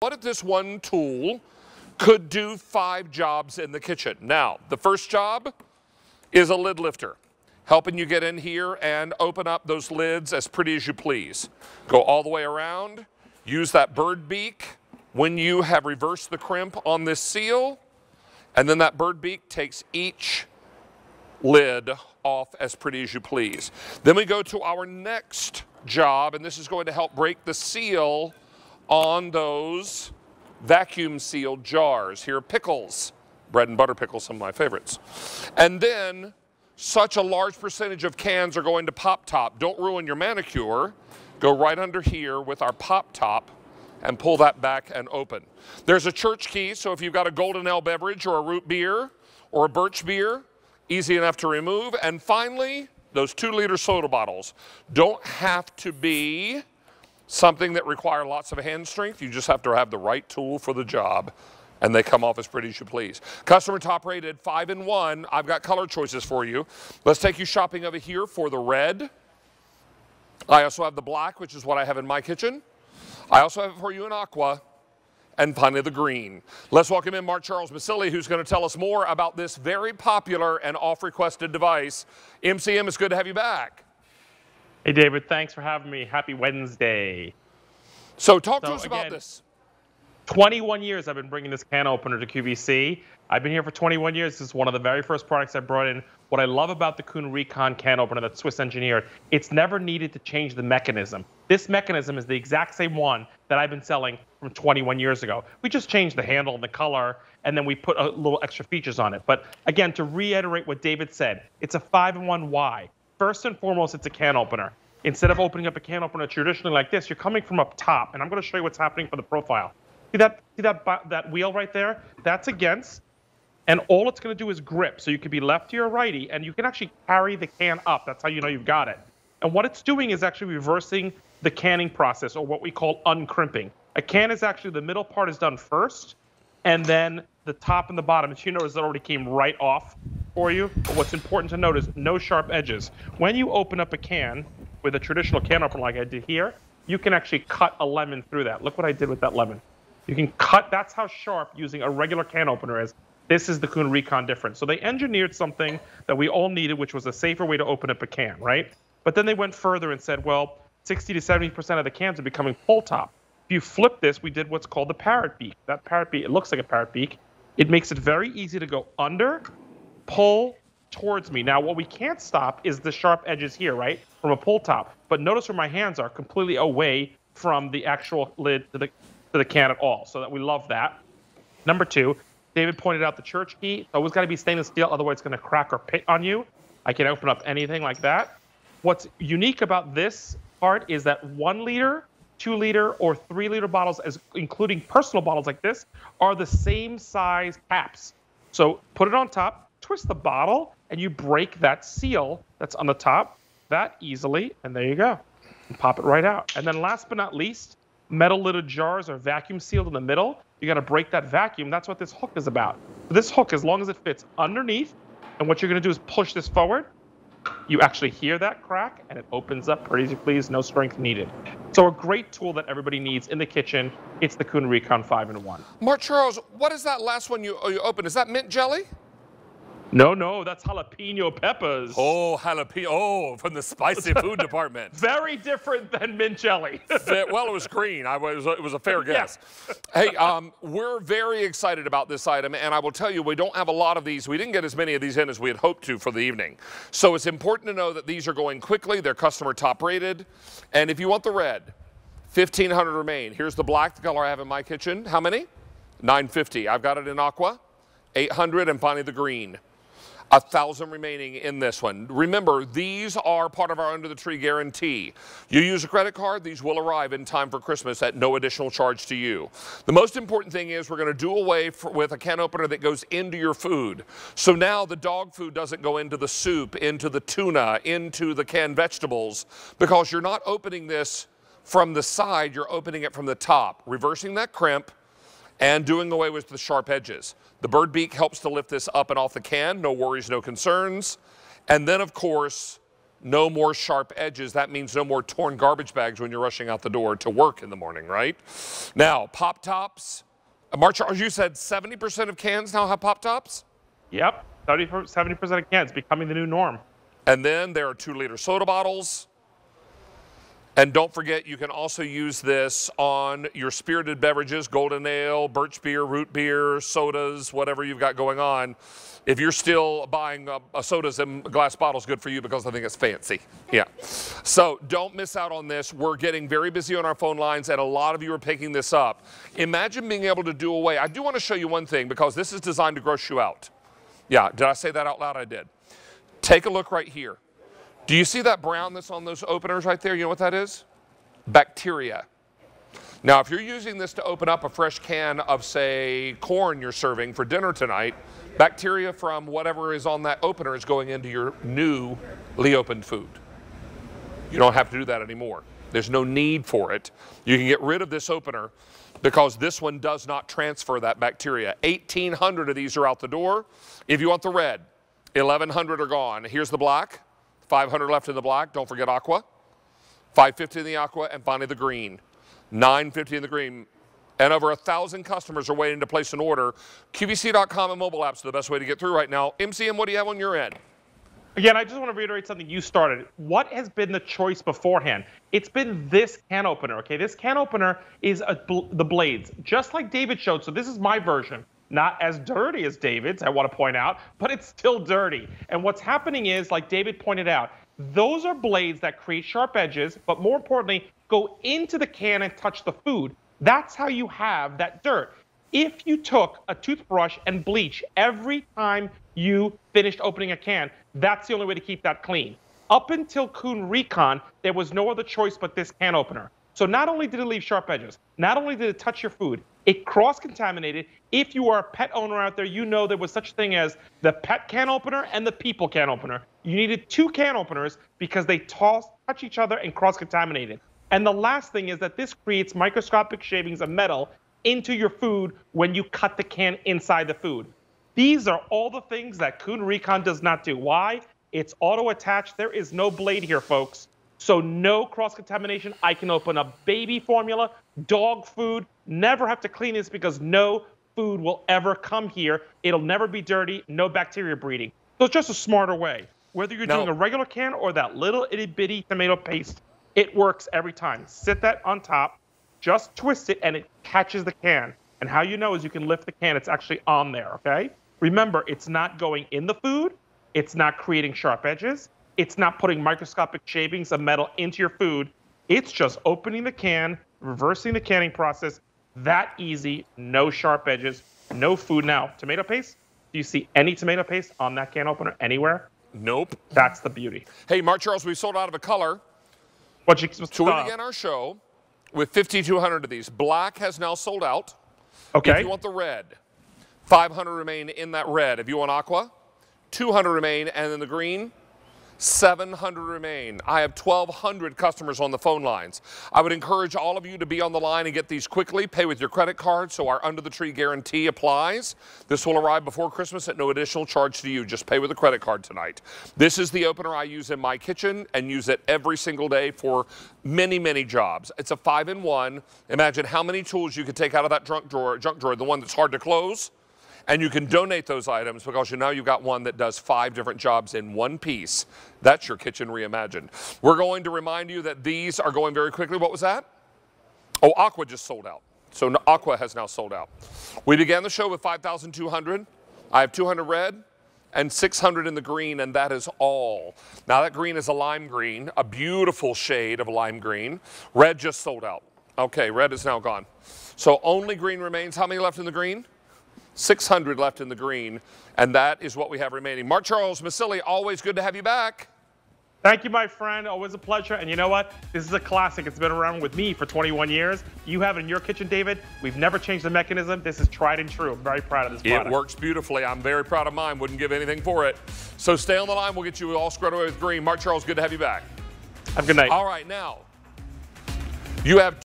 what if this one tool could do 5 jobs in the kitchen? Now, the first job is a lid lifter, helping you get in here and open up those lids as pretty as you please. Go all the way around, use that bird beak when you have reversed the crimp on this seal, and then that bird beak takes each lid off as pretty as you please. Then we go to our next job, and this is going to help break the seal on those vacuum sealed jars. Here are pickles, bread and butter pickles, some of my favorites. And then such a large percentage of cans are going to Pop Top. Don't ruin your manicure. Go right under here with our Pop Top and pull that back and open. There's a church key, so if you've got a Golden Ale beverage or a root beer or a birch beer, easy enough to remove. And finally, those 2-liter soda bottles don't have to be something that require lots of hand strength. You just have to have the right tool for the job, and they come off as pretty as you please. Customer top rated 5-in-1. I've got color choices for you. Let's take you shopping over here for the red. I also have the black, which is what I have in my kitchen. I also have it for you in aqua. And finally the green. Let's welcome in Mark Charles Basili, who's going to tell us more about this very popular and oft-requested device. MCM, it's good to have you back. Hey, David, thanks for having me. Happy Wednesday. So talk to us about this. 21 years I've been bringing this can opener to QVC. I've been here for 21 years. This is one of the very first products I brought in. What I love about the Kuhn Recon can opener that's Swiss engineered, it's never needed to change the mechanism. This mechanism is the exact same one that I've been selling from 21 years ago. We just changed the handle and the color, and then we put a little extra features on it. But again, to reiterate what David said, it's a 5-in-1 why. First and foremost, it's a can opener. Instead of opening up a can opener traditionally like this, you're coming from up top, and I'm going to show you what's happening for the profile. See that wheel right there? That's against, and all it's going to do is grip. So you can be lefty or righty, and you can actually carry the can up. That's how you know you've got it. And what it's doing is actually reversing the canning process, or what we call uncrimping. A can is actually, the middle part is done first, and then the top and the bottom, as you notice, it already came right off for you. But what's important to note is no sharp edges. When you open up a can with a traditional can opener like I did here, you can actually cut a lemon through that. Look what I did with that lemon. You can cut, that's how sharp using a regular can opener is. This is the Kuhn Recon difference. So they engineered something that we all needed, which was a safer way to open up a can, right? But then they went further and said, well, 60 to 70% of the cans are becoming pull top. If you flip this, we did what's called the parrot beak. That parrot beak, it looks like a parrot beak. It makes it very easy to go under, pull towards me. Now, what we can't stop is the sharp edges here, right, from a pull top. But notice where my hands are completely away from the actual lid to the can at all. So that we love that. Number 2, David pointed out the church key. It's always got to be stainless steel, otherwise it's going to crack or pit on you. I can open up anything like that. What's unique about this part is that 1 liter, 2 liter, or 3 liter bottles, as including personal bottles like this, are the same size caps. So put it on top, twist the bottle, and you break that seal that's on the top that easily, and there you go. And pop it right out. And then last but not least, metal lidded jars are vacuum sealed in the middle. You got to break that vacuum. That's what this hook is about. So this hook, as long as it fits underneath, and what you're going to do is push this forward, you actually hear that crack, and it opens up pretty as you please, no strength needed. So a great tool that everybody needs in the kitchen. It's the Kuhn Recon 5-in-1. Mark Charles, what is that last one you opened? Is that mint jelly? No, that's jalapeno peppers. Oh, jalapeno. Oh, from the spicy food department. Very different than mint jelly. Well, it was green. It was a fair guess. Yeah. Hey, we're very excited about this item, and I will tell you, we don't have a lot of these. We didn't get as many of these in as we had hoped to for the evening. So it's important to know that these are going quickly. They're customer top rated. And if you want the red, 1,500 remain. Here's the black, the color I have in my kitchen. How many? 950. I've got it in aqua. 800, and finally the green. 1,000 remaining in this one. Remember, these are part of our Under the Tree guarantee. You use a credit card, these will arrive in time for Christmas at no additional charge to you. The most important thing is we're going to do away with a can opener that goes into your food. So now the dog food doesn't go into the soup, into the tuna, into the canned vegetables, because you're not opening this from the side, you're opening it from the top, reversing that crimp and doing away with the sharp edges. The bird beak helps to lift this up and off the can. No worries, no concerns. And then, of course, no more sharp edges. That means no more torn garbage bags when you're rushing out the door to work in the morning, right? Now, pop tops. Mark Charles, you said 70% of cans now have pop tops? Yep, 70% of cans becoming the new norm. And then there are 2-liter soda bottles. And don't forget, you can also use this on your spirited beverages, golden ale, birch beer, root beer, sodas, whatever you've got going on. If you're still buying sodas in glass bottles, good for you because I think it's fancy. Yeah. So don't miss out on this. We're getting very busy on our phone lines, and a lot of you are picking this up. Imagine being able to do away. I do want to show you one thing because this is designed to gross you out. Yeah, did I say that out loud? I did. Take a look right here. Do you see that brown that's on those openers right there? You know what that is? Bacteria. Now, if you're using this to open up a fresh can of, say, corn you're serving for dinner tonight, bacteria from whatever is on that opener is going into your newly opened food. You don't have to do that anymore. There's no need for it. You can get rid of this opener because this one does not transfer that bacteria. 1,800 of these are out the door. If you want the red, 1,100 are gone. Here's the black. 500 left in the black. Don't forget aqua. 550 in the aqua, and finally the green. 950 in the green. And over 1,000 customers are waiting to place an order. QVC.com and mobile apps are the best way to get through right now. MCM, what do you have on your end? Again, I just want to reiterate something you started. What has been the choice beforehand? It's been this can opener, okay? This can opener is the blades, just like David showed. So this is my version. Not as dirty as David's, I want to point out, but it's still dirty. And what's happening is, like David pointed out, those are blades that create sharp edges, but more importantly, go into the can and touch the food. That's how you have that dirt. If you took a toothbrush and bleach every time you finished opening a can, that's the only way to keep that clean. Up until Kuhn Recon, there was no other choice but this can opener. So not only did it leave sharp edges, not only did it touch your food, it cross-contaminated. If you are a pet owner out there, you know there was such a thing as the pet can opener and the people can opener. You needed 2 can openers because they touch each other and cross-contaminated. And the last thing is that this creates microscopic shavings of metal into your food when you cut the can inside the food. These are all the things that Kuhn Recon does not do. Why? It's auto-attached. There is no blade here, folks. So no cross-contamination. I can open up baby formula, dog food, never have to clean this because no food will ever come here. It'll never be dirty, no bacteria breeding. So it's just a smarter way. Whether you're doing a regular can or that little itty-bitty tomato paste, it works every time. Sit that on top, just twist it, and it catches the can. And how you know is you can lift the can. It's actually on there, okay? Remember, it's not going in the food. It's not creating sharp edges. It's not putting microscopic shavings of metal into your food. It's just opening the can, reversing the canning process. That easy, no sharp edges, no food. Now, tomato paste, do you see any tomato paste on that can opener anywhere? Nope. That's the beauty. Hey, Mark Charles, we sold out of a color. What you So we began our show with 5,200 of these. Black has now sold out. Okay. If you want the red, 500 remain in that red. If you want aqua, 200 remain, and then the green, 700 remain. I have 1,200 customers on the phone lines. I would encourage all of you to be on the line and get these quickly. Pay with your credit card so our under-the-tree guarantee applies. This will arrive before Christmas at no additional charge to you. Just pay with a credit card tonight. This is the opener I use in my kitchen and use it every single day for many, many jobs. It's a 5-in-1. Imagine how many tools you could take out of that junk drawer, the one that's hard to close. And you can donate those items because you know you've got one that does 5 different jobs in one piece. That's your kitchen reimagined. We're going to remind you that these are going very quickly. What was that? Oh, aqua just sold out. So aqua has now sold out. We began the show with 5,200. I have 200 red and 600 in the green, and that is all. Now that green is a lime green, a beautiful shade of lime green. Red just sold out. Okay, red is now gone. So only green remains. How many left in the green? 600 left in the green, and that is what we have remaining. Mark Charles Masilli, always good to have you back. Thank you, my friend. Always a pleasure. And you know what? This is a classic. It's been around with me for 21 years. You have it in your kitchen, David. We've never changed the mechanism. This is tried and true. I'm very proud of this product. It works beautifully. I'm very proud of mine. Wouldn't give anything for it. So stay on the line. We'll get you all squared away with green. Mark Charles, good to have you back. Have a good night. All right, now, you have